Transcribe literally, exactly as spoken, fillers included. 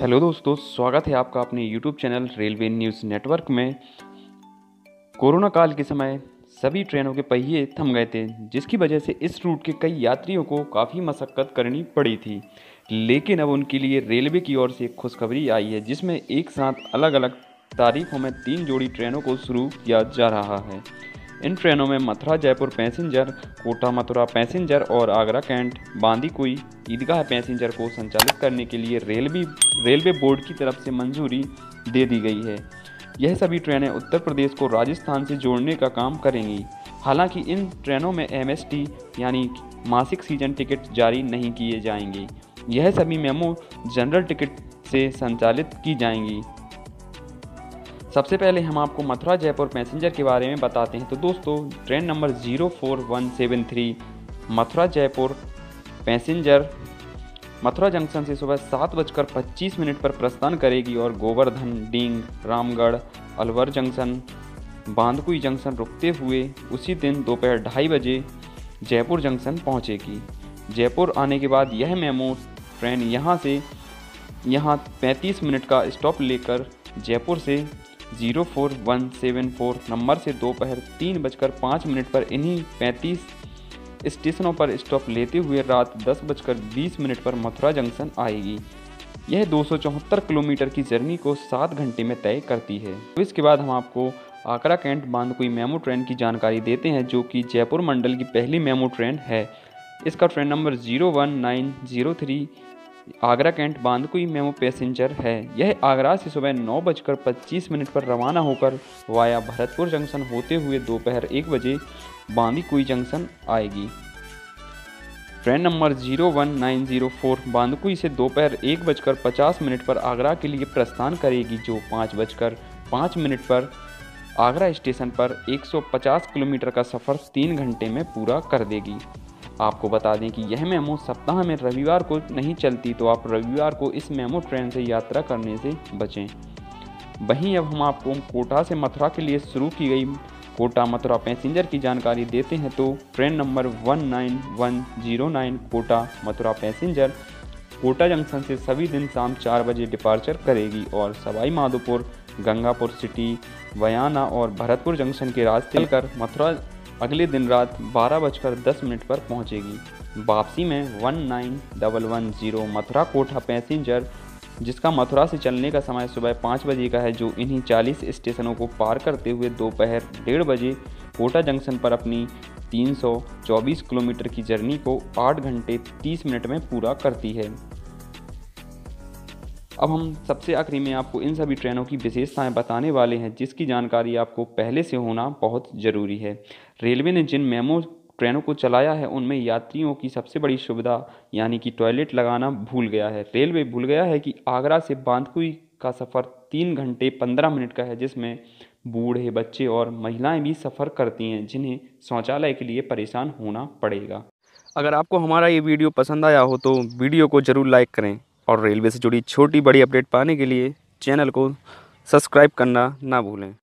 Hello दोस्तों, स्वागत है आपका अपने YouTube channel railway news network में। कोरोना काल के समय सभी ट्रेनों के पहिए थम गए थे, जिसकी वजह से इस रूट के कई यात्रियों को काफ़ी मशक्क़त करनी पड़ी थी। लेकिन अब उनके लिए रेलवे की ओर से एक खुशखबरी आई है, जिसमें एक साथ अलग अलग तारीखों में तीन जोड़ी ट्रेनों को शुरू किया जा रहा है। इन ट्रेनों में मथुरा जयपुर पैसेंजर, कोटा मथुरा पैसेंजर और आगरा कैंट बांदीकुई ईदगाह पैसेंजर को संचालित करने के लिए रेलवे रेलवे बोर्ड की तरफ से मंजूरी दे दी गई है। यह सभी ट्रेनें उत्तर प्रदेश को राजस्थान से जोड़ने का काम करेंगी। हालांकि इन ट्रेनों में एम एस टी यानी मासिक सीजन टिकट जारी नहीं किए जाएंगे। यह सभी मेमो जनरल टिकट से संचालित की जाएंगी। सबसे पहले हम आपको मथुरा जयपुर पैसेंजर के बारे में बताते हैं। तो दोस्तों, train number zero four one seven three Mathura Jaipur passenger Mathura junction से सुबह सात बजकर पच्चीस मिनट पर प्रस्थान करेगी और गोवर्धन, डींग, रामगढ़, अलवर जंक्शन, बांदकुई जंक्शन रुकते हुए उसी दिन दोपहर ढाई बजे जयपुर जंक्शन पहुंचेगी। जयपुर आने के बाद यह मेमो ट्रेन यहां से यहां पैंतीस मिनट का स्टॉप लेकर जयपुर से zero four one seven four number से दोपहर तीन बजकर पाँच मिनट पर इन्हीं पैंतीस स्टेशनों पर स्टॉप लेते हुए रात दस बजकर बीस मिनट पर मथुरा जंक्शन आएगी। यह दो सौ चौहत्तर किलोमीटर की जर्नी को सात घंटे में तय करती है। तो इसके बाद हम आपको आगरा कैंट बांदकुई मेमो ट्रेन की जानकारी देते हैं, जो कि जयपुर मंडल की पहली मेमो ट्रेन है। इसका train number zero one nine zero three Agra cantt बांदकुई memo passenger है। यह आगरा से सुबह नौ बजकर पच्चीस मिनट पर रवाना होकर वाया भरतपुर जंक्शन होते हुए दोपहर एक बजे बांदीकुई जंक्शन आएगी। Train number zero one nine zero four बांदकुई से दोपहर एक बजकर पचास मिनट पर आगरा के लिए प्रस्थान करेगी, जो पाँच बजकर पाँच मिनट पर आगरा स्टेशन पर एक सौ पचास किलोमीटर का सफ़र तीन घंटे में पूरा कर देगी। आपको बता दें कि यह मेमो सप्ताह में रविवार को नहीं चलती, तो आप रविवार को इस मेमो ट्रेन से यात्रा करने से बचें। वहीं अब हम आपको कोटा से मथुरा के लिए शुरू की गई कोटा मथुरा पैसेंजर की जानकारी देते हैं। तो train number one nine one zero nine Kota Mathura passenger Kota junction से सभी दिन शाम चार बजे डिपार्चर करेगी और सवाई माधोपुर, गंगापुर सिटी, बयाना और भरतपुर जंक्शन के रास्ते कर मथुरा अगले दिन रात बारह बजकर दस मिनट पर पहुंचेगी। वापसी में one nine one one zero Mathura Kota passenger, जिसका मथुरा से चलने का समय सुबह पाँच बजे का है, जो इन्हीं चालीस स्टेशनों को पार करते हुए दोपहर डेढ़ बजे कोटा जंक्शन पर अपनी तीन सौ चौबीस किलोमीटर की जर्नी को आठ घंटे तीस मिनट में पूरा करती है। अब हम सबसे आखिरी में आपको इन सभी ट्रेनों की विशेषताएं बताने वाले हैं, जिसकी जानकारी आपको पहले से होना बहुत ज़रूरी है। रेलवे ने जिन मेमो ट्रेनों को चलाया है, उनमें यात्रियों की सबसे बड़ी सुविधा यानी कि टॉयलेट लगाना भूल गया है। रेलवे भूल गया है कि आगरा से बांदकुई का सफ़र तीन घंटे पंद्रह मिनट का है, जिसमें बूढ़े, बच्चे और महिलाएं भी सफ़र करती हैं, जिन्हें शौचालय के लिए परेशान होना पड़ेगा। अगर आपको हमारा ये वीडियो पसंद आया हो तो वीडियो को ज़रूर लाइक करें और रेलवे से जुड़ी छोटी बड़ी अपडेट पाने के लिए चैनल को सब्सक्राइब करना ना भूलें।